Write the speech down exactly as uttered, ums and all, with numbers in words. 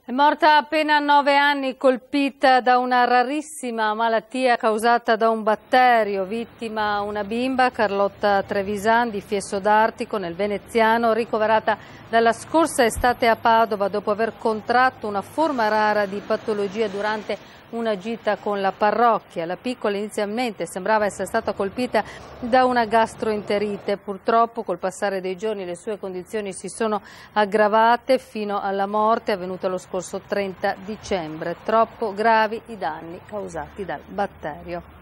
È morta a appena nove anni, colpita da una rarissima malattia causata da un batterio. Vittima una bimba, Carlotta Trevisan, di Fiesso d'Artico, nel Veneziano, ricoverata dalla scorsa estate a Padova dopo aver contratto una forma rara di patologia durante una gita con la parrocchia. La piccola inizialmente sembrava essere stata colpita da una gastroenterite. Purtroppo col passare dei giorni le sue condizioni si sono aggravate fino alla morte avvenuta lo scorso trenta dicembre. Troppo gravi i danni causati dal batterio.